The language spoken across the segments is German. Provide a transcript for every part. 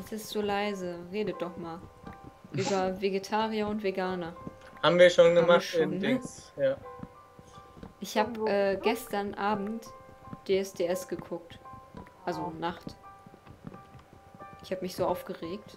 Jetzt ist so leise. Redet doch mal. Über Vegetarier und Veganer. Haben wir schon wir gemacht schon, in ne? Dings. Ja. Ich habe gestern Abend DSDS geguckt. Also Nacht. Ich habe mich so aufgeregt.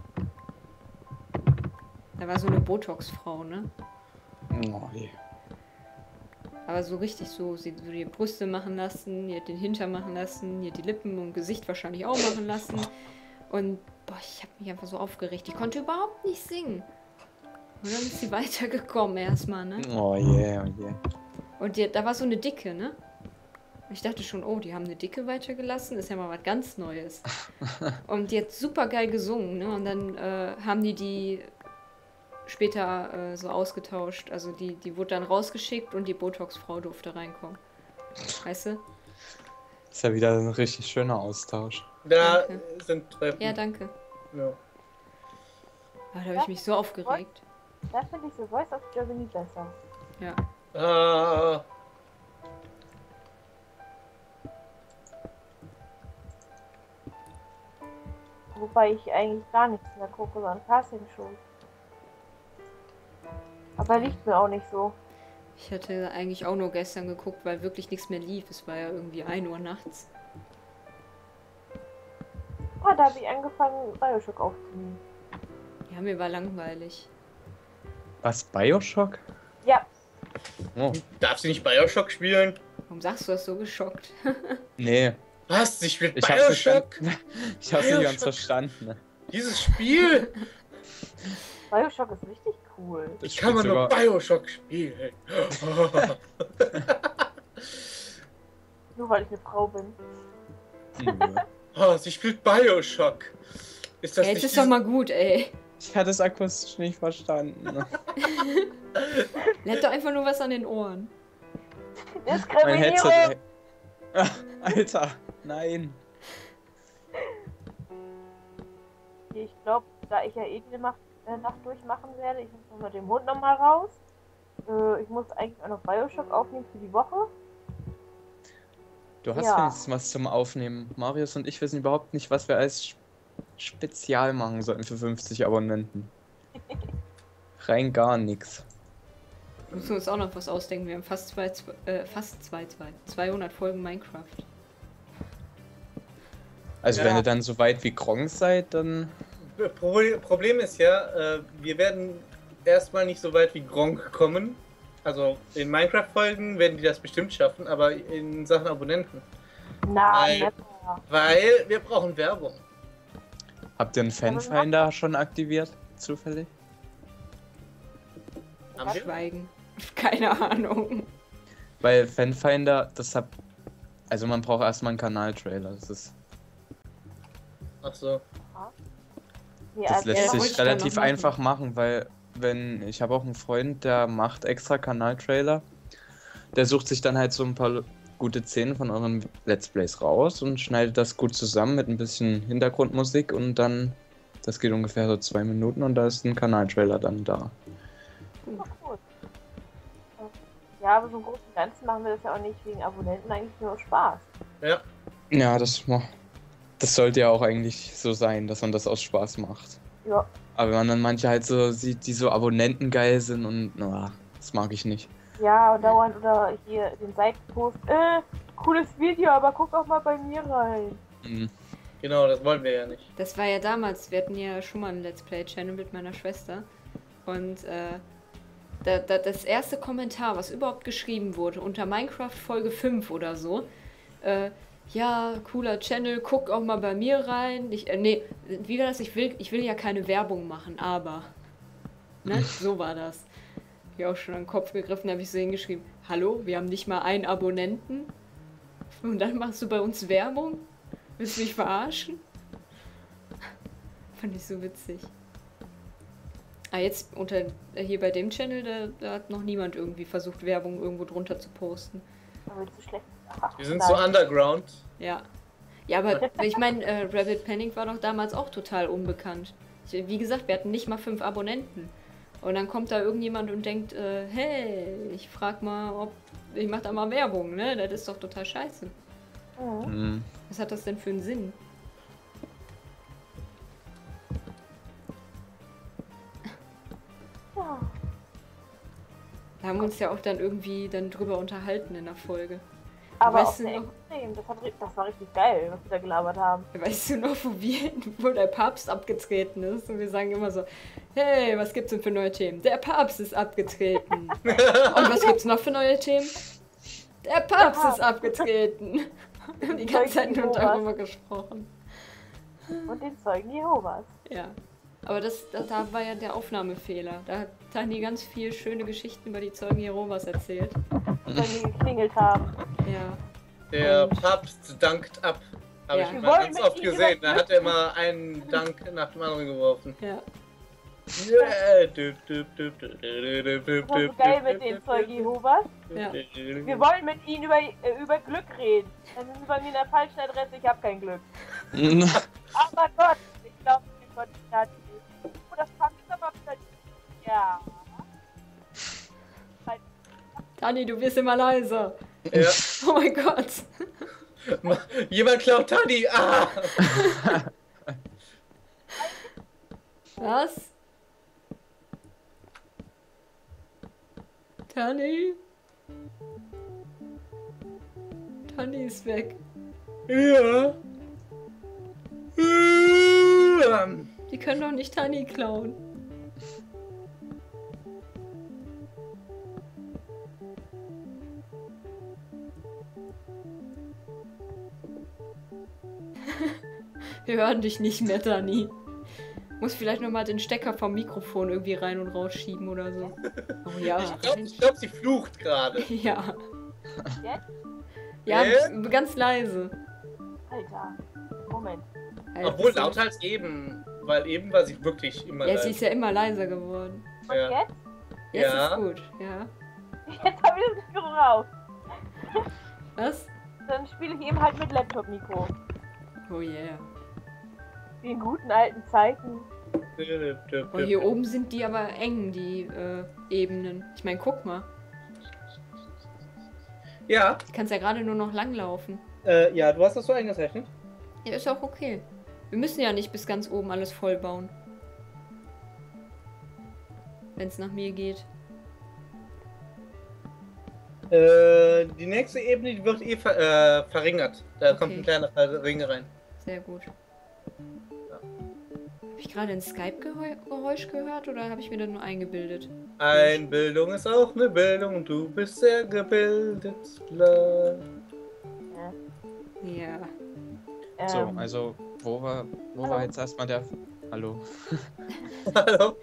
Da war so eine Botox-Frau, ne? Oh, je. Aber so richtig so, sie hat so die Brüste machen lassen, die hat den Hintern machen lassen, die hat die Lippen und Gesicht wahrscheinlich auch machen lassen. Und boah, ich habe mich einfach so aufgeregt. Ich konnte überhaupt nicht singen. Und dann ist sie weitergekommen erstmal, ne? Oh je, oh je. Und da war so eine Dicke, ne? Und ich dachte schon, oh, die haben eine Dicke weitergelassen, ist ja mal was ganz Neues. Und die hat super geil gesungen, ne? Und dann haben die später so ausgetauscht. Also die wurde dann rausgeschickt und die Botox-Frau durfte reinkommen. Weißt du? Ist ja wieder ein richtig schöner Austausch. Da Danke. sind Treppen. Ja, danke. Ja. Ah, da habe ich mich so aufgeregt. Da finde ich The Voice of Germany besser. Ja. Ah, Wobei ich eigentlich gar nichts mehr gucke, sondern Castingshows. Aber liegt mir auch nicht so. Ich hatte eigentlich auch nur gestern geguckt, weil wirklich nichts mehr lief. Es war ja irgendwie 1 Uhr nachts. Oh, da habe ich angefangen, Bioshock aufzunehmen. Ja, mir war langweilig. Was, Bioshock? Ja, Oh, darf sie nicht Bioshock spielen? Warum sagst du das so geschockt? nee. Was? Sie spielt Ich hab's Bioshock? verstanden. Ich hab's nicht Bioshock? ganz verstanden. Dieses Spiel? Bioshock ist richtig cool. Das Ich kann man spielt nur sogar- Bioshock spielen. Nur weil ich eine Frau bin. Nö. Oh, sie spielt Bioshock. Ist das Ja, jetzt nicht ist doch mal gut, ey. Ich hatte es akustisch nicht verstanden. Lernt doch einfach nur was an den Ohren. Mein Diskriminierung! Headset. Ah, Alter, nein. Ich glaube, da ich ja eh die Nacht durchmachen werde, ich muss mit dem Hund nochmal raus. Ich muss eigentlich auch noch Bioshock aufnehmen für die Woche. Du hast Ja. wenigstens was zum Aufnehmen. Marius und ich wissen überhaupt nicht, was wir als Spezial machen sollten für 50 Abonnenten. Rein gar nichts. Müssen wir uns auch noch was ausdenken. Wir haben fast 200 Folgen Minecraft. Also Ja. wenn ihr dann so weit wie Gronk seid, dann... Problem ist ja, wir werden erstmal nicht so weit wie Gronk kommen. Also in Minecraft-Folgen werden die das bestimmt schaffen, aber in Sachen Abonnenten. Nein, Nein. Weil wir brauchen Werbung. Habt ihr einen Fanfinder schon aktiviert, zufällig? Haben wir? Schweigen. Keine Ahnung. Weil Fanfinder, also man braucht erstmal einen Kanaltrailer. Ach so. Das lässt wollte sich ich dann relativ noch machen. einfach machen, weil ich habe auch einen Freund, der macht extra Kanaltrailer. Der sucht sich dann halt so ein paar gute Szenen von euren Let's Plays raus und schneidet das gut zusammen mit ein bisschen Hintergrundmusik und dann, das geht ungefähr so 2 Minuten und da ist ein Kanaltrailer dann da. Gut. Ja, aber so im Großen und Ganzen machen wir das ja auch nicht wegen Abonnenten, eigentlich nur aus Spaß. Ja. Ja, das sollte ja auch eigentlich so sein, dass man das aus Spaß macht. Ja. Aber wenn man dann manche halt so sieht, die so Abonnenten geil sind und das mag ich nicht. Ja, und dauernd oder hier den Seitenpost. Cooles Video, aber guck auch mal bei mir rein. Mhm. Genau, das wollen wir ja nicht. Das war ja damals, wir hatten ja schon mal einen Let's Play-Channel mit meiner Schwester. Und das erste Kommentar, was überhaupt geschrieben wurde, unter Minecraft Folge 5 oder so, ja, cooler Channel, guck auch mal bei mir rein. Nee, wie war das? Ich will ja keine Werbung machen, aber. Ne? So war das. Ich auch schon an den Kopf gegriffen, habe ich so hingeschrieben, hallo, wir haben nicht mal einen Abonnenten. Und dann machst du bei uns Werbung? Willst du mich verarschen? Fand ich so witzig. Ah, jetzt hier bei dem Channel, da hat noch niemand irgendwie versucht, Werbung irgendwo drunter zu posten. Aber zu schlecht. Wir sind so underground. Ja. Ja, aber ich meine, Rabbit Panic war doch damals auch total unbekannt. Wie gesagt, wir hatten nicht mal 5 Abonnenten. Und dann kommt da irgendjemand und denkt, hey, ich frag mal, ich mach da mal Werbung, ne? Das ist doch total scheiße. Mhm. Mhm. Was hat das denn für einen Sinn? Da haben wir uns ja auch dann irgendwie dann drüber unterhalten in der Folge. Aber Weißt auch du sehr noch- extrem. Das war richtig geil, was wir da gelabert haben. Weißt du noch, wo der Papst abgetreten ist? Und wir sagen immer so, hey, was gibt's denn für neue Themen? Der Papst ist abgetreten. Und was gibt's noch für neue Themen? Der Papst ist abgetreten. Wir haben die ganze Zeit nur darüber gesprochen. Und den Zeugen Jehovas. Ja. Aber da war ja der Aufnahmefehler. Da hat Tani ganz viel schöne Geschichten über die Zeugen Jehovas erzählt. Wenn die geklingelt haben. Ja. Der Papst dankt ab. Habe Ja. ich Wir mal wollen ganz mit oft ihm gesehen. über Da hat er immer einen Dank nach dem anderen geworfen. Ja. Yeah. Das war so geil mit den Zeugen Jehovas. Ja. Wir wollen mit ihnen über Glück reden. Dann sind sie bei mir in der falschen Adresse, ich habe kein Glück. Aber Gott, ich glaube, Gott hat die. Oh, das passt aber vielleicht. Ja. Tani, du wirst immer leiser. Ja. Oh mein Gott. Jemand klaut Tani! Ah! Was? Tani? Tani ist weg. Ja. Die können doch nicht Tani klauen. Wir hören dich nicht mehr, Tani. Muss vielleicht nochmal den Stecker vom Mikrofon irgendwie rein und rausschieben oder so. Oh ja. Ich glaub, sie flucht gerade. Ja. Jetzt? Ja, Hä? ganz leise. Alter. Moment. Alter, Obwohl das- lauter als eben. Weil eben war sie wirklich immer Ja, leise. sie ist ja immer leiser geworden. Und Ja. jetzt? Jetzt Ja. ist gut, ja. Jetzt habe ich das Mikro raus. Was? Dann spiele ich eben halt mit Laptop-Mikro. Oh yeah. Wie in guten alten Zeiten. Oh, hier oben sind die aber eng, die Ebenen. Ich meine, guck mal. Ja, Du kannst ja gerade nur noch langlaufen. ja, du hast das so eingezeichnet. Ja, ist auch okay. Wir müssen ja nicht bis ganz oben alles voll bauen. Wenn es nach mir geht. Die nächste Ebene die wird verringert. Da kommt Okay. ein kleiner Ring rein. Sehr gut. Habe ich gerade ein Skype-Geräusch gehört oder habe ich mir das nur eingebildet? Einbildung ist auch eine Bildung und du bist sehr gebildet. Bla. Ja. So, also, wo war Hallo. jetzt erstmal der. Hallo. Hallo.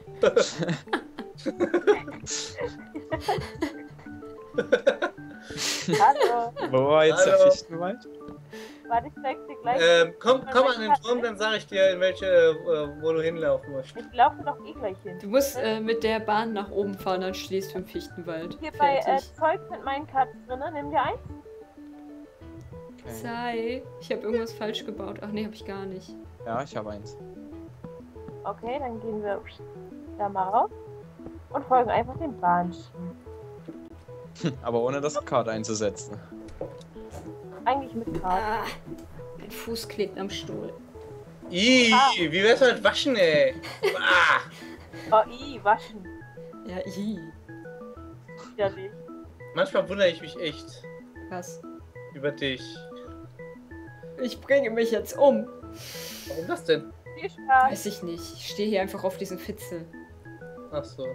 Hallo. Wo war jetzt der Hallo. Fichtenwald? Warte, ich zeig's dir gleich. Komm an den Turm, dann sage ich dir, in welche, wo du hinlaufen musst. Ich laufe doch eh gleich hin. Du musst mit der Bahn nach oben fahren, dann stehst du im Fichtenwald. Hier bei Fertig. Zeug sind meine Cuts drin, nimm dir eins. Okay. Sei. Ich habe irgendwas falsch gebaut. Ach nee, habe ich gar nicht. Ja, ich habe eins. Okay, dann gehen wir da mal raus und folgen einfach den Bahnschienen. Aber ohne das Card einzusetzen. Eigentlich mit Karte. Ah, mein Fuß klebt am Stuhl. Ih, wie wär's mit Waschen, ey? Ah, Oh, waschen. Ja, i. Widerlich. manchmal wundere ich mich echt Was? über dich. Ich bringe mich jetzt um. Warum das denn? Viel Spaß. Weiß ich nicht. Ich stehe hier einfach auf diesen Fitzel. Ach so.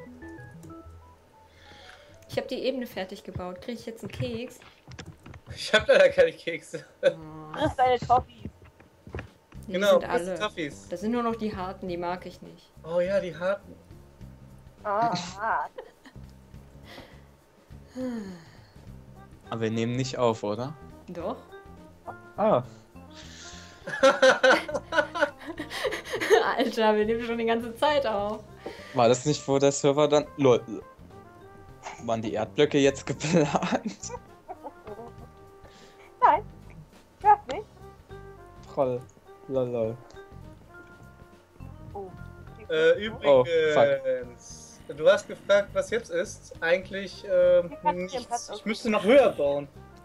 Ich habe die Ebene fertig gebaut. Kriege ich jetzt einen Keks? Ich habe leider keine Kekse. Oh, Das ist deine Toffees. die Genau, sind das sind alle. Toffees. Das sind nur noch die harten, die mag ich nicht. Oh ja, die harten. Ah, Aber wir nehmen nicht auf, oder? Doch. Ah. Alter, wir nehmen schon die ganze Zeit auf. War das nicht, wo der Server dann. Lol. Waren die Erdblöcke jetzt geplant? nein. Das nicht. Troll. Lol. Oh. Übrigens, du hast gefragt, was jetzt ist. Eigentlich nichts. Ich müsste noch höher bauen.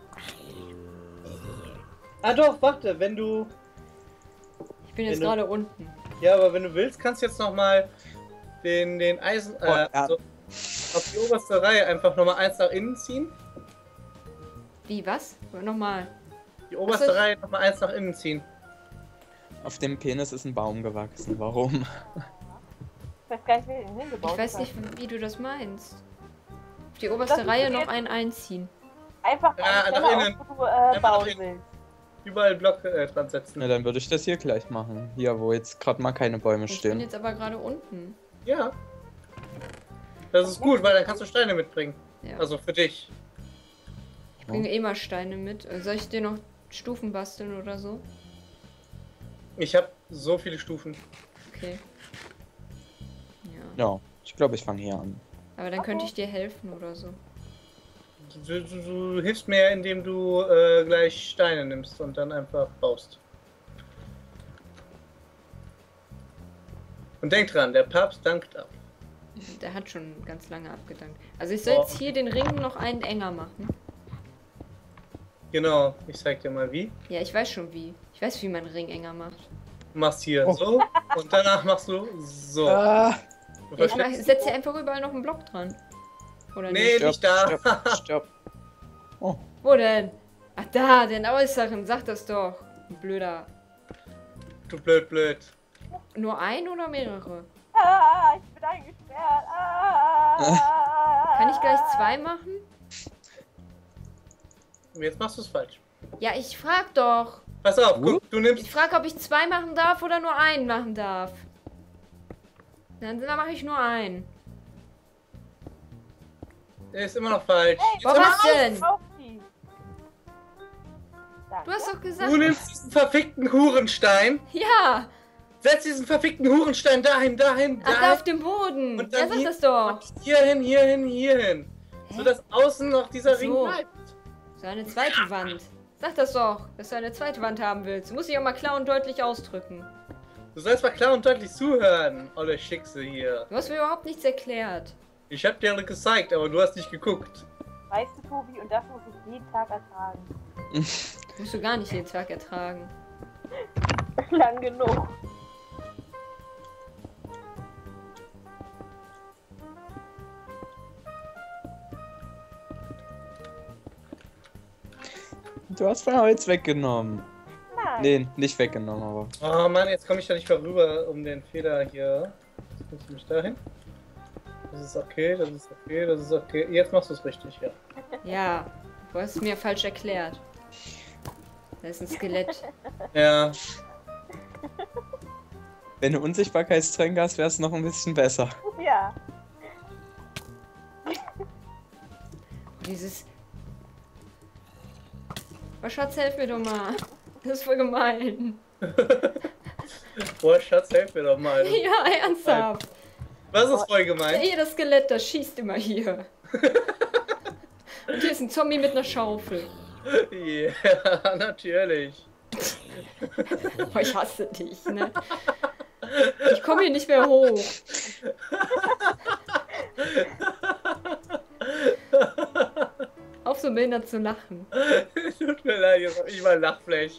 Ah doch, warte, wenn du... Ich bin jetzt Wenn du- gerade unten. Ja, aber wenn du willst, kannst du jetzt noch mal den Eisen... ja. so auf die oberste Reihe einfach nochmal eins nach innen ziehen. Wie, was? Nochmal. Die oberste Achso. Reihe nochmal eins nach innen ziehen. Auf dem Penis ist ein Baum gewachsen. Warum? Ich weiß gar nicht, wer den hingebaut Ich weiß hat. nicht, wie du das meinst. Auf die Das oberste ist Reihe jetzt- noch einen einziehen. Einfach Ja, eine nach Stelle innen. aus, wo du Einfach nach bauen innen. willst. Überall Block dran setzen. Na, dann würde ich das hier gleich machen. Hier, wo jetzt gerade mal keine Bäume Ich bin stehen. jetzt aber gerade unten. Ja. Das ist gut, weil dann kannst du Steine mitbringen. Ja. Also für dich. Ich bringe eh mal Steine mit. Soll ich dir noch Stufen basteln oder so? Ich habe so viele Stufen. Okay. Ja. Ja, ich glaube, ich fange hier an. Aber dann könnte ich dir helfen oder so. Du hilfst mir, indem du gleich Steine nimmst und dann einfach baust. Und denk dran, der Papst dankt ab. Der hat schon ganz lange abgedankt. Also ich soll jetzt hier den Ring noch einen enger machen. Genau, ich zeig dir mal wie. Ja, ich weiß schon wie. Ich weiß, wie man einen Ring enger macht. Du machst hier Oh. so und danach machst du so. Ah, Du Ja, ich versteckst- setze hier einfach überall noch einen Block dran. Oder Nee, nicht? nicht da. Stopp, stopp. Oh, Wo denn? Ach da, den äußeren. Sag das doch. Blöder. Du blöd. Nur ein oder mehrere? Ah, ich bin eingesperrt. Ah, Kann ich gleich zwei machen? Jetzt machst du es falsch. Ja, ich frag doch. Pass auf, guck, du nimmst. Ich frage, ob ich zwei machen darf oder nur einen machen darf. Dann mache ich nur einen. Der ist immer noch falsch. Jetzt Boah, hör mal was auf. denn? Auf die. Danke. Du hast doch gesagt. Du nimmst diesen verfickten Hurenstein, Ja. setz diesen verfickten Hurenstein dahin. Ach, da auf dem Boden. Und Ja, dann sag hier- das doch. Hierhin. Sodass außen noch dieser Ring So. bleibt. So eine zweite Wand. Sag das doch, dass du eine zweite Wand haben willst. Du musst dich auch mal klar und deutlich ausdrücken. Du sollst mal klar und deutlich zuhören, olle Schickse hier. Du hast mir überhaupt nichts erklärt. Ich hab dir gezeigt, aber du hast nicht geguckt. Weißt du, Tobi, und das muss ich jeden Tag ertragen. Musst du gar nicht jeden Tag ertragen. Lang genug. du hast mein Holz weggenommen. Nein. Nee, nicht weggenommen, aber. Oh Mann, jetzt komme ich da nicht vorüber um den Fehler hier. Jetzt muss ich mich dahin. Das ist okay, das ist okay, das ist okay. Jetzt machst du es richtig, ja. Ja, du hast es mir falsch erklärt. Da ist ein Skelett. Ja, Wenn du Unsichtbarkeitstränke hast, wäre es noch ein bisschen besser. Ja. Dieses. Oh, Schatz, helf mir doch mal. Das ist voll gemein. boah, Schatz, helf mir doch mal. Ja, ernsthaft. Was ist voll gemein? Hier, das Skelett, das schießt immer hier. Und hier ist ein Zombie mit einer Schaufel. Ja, natürlich. Oh, ich hasse dich, ne? Ich komme hier nicht mehr hoch. Auf so behindert zu lachen. Tut mir leid, jetzt hab ich mal ein Lachfleisch.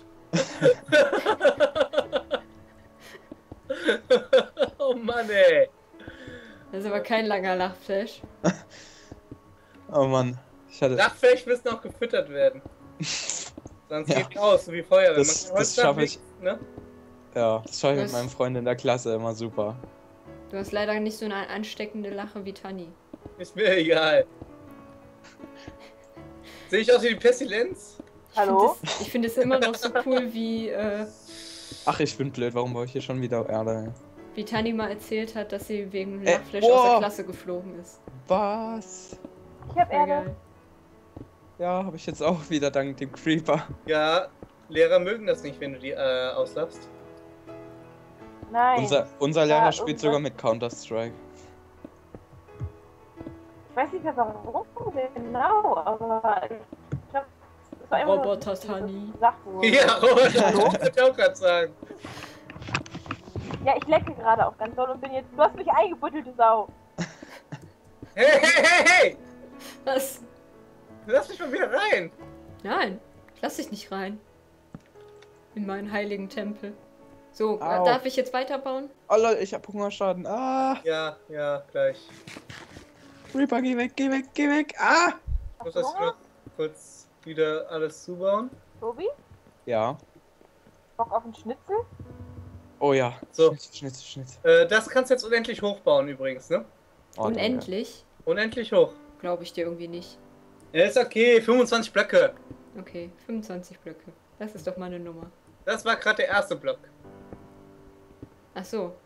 Oh Mann, ey. Das ist aber kein langer Lachflash. Oh Mann. Ich hatte. Lachfleisch müssen auch gefüttert werden. Sonst Ja. geht die aus, so wie Feuer. Das schaffe ich. Ne? Ja, das schaue ich mit Das- meinem Freund in der Klasse immer super. Du hast leider nicht so eine ansteckende Lache wie Tanni. Ist mir egal. Sehe ich aus wie die Pestilenz? Hallo? Ich finde es immer noch so cool, Ach, ich bin blöd, warum baue ich hier schon wieder Erde? wie Tanni mal erzählt hat, dass sie wegen Ey, Lachflash aus der boah. Klasse geflogen ist. Was? Ich hab Voll Erde. geil. Ja, habe ich jetzt auch wieder dank dem Creeper. Ja, Lehrer mögen das nicht, wenn du die auslachst. Nein. Unser Lehrer Ja, spielt irgendwas- sogar mit Counter-Strike. Ich weiß nicht mehr warum genau, aber ich glaube, das war immer Roboter so Tanni. gesagt wurde. Ja, Robert, das wollte ich auch gerade sagen. Ja, ich lecke gerade auch ganz doll und bin jetzt. Du hast mich eingebuddelt, du Sau. Hey, hey, hey, hey! Was? Lass mich mal wieder rein! Nein, ich lass dich nicht rein. In meinen heiligen Tempel. So, Au. darf ich jetzt weiterbauen? Oh lol, ich hab Hungerschaden. Ah! Ja, ja, gleich. Reaper, geh weg, geh weg, geh weg. Ah! Ich muss das noch kurz wieder alles zubauen. Tobi? Ja. Bock auf einen Schnitzel? Oh ja. So. Schnitzel. Das kannst du jetzt unendlich hochbauen übrigens, ne? Oh, Unendlich? Unendlich hoch. Glaube ich dir irgendwie nicht. Ja, ist okay, 25 Blöcke. Okay, 25 Blöcke. Das ist doch mal eine Nummer. Das war gerade der erste Block. Ach so.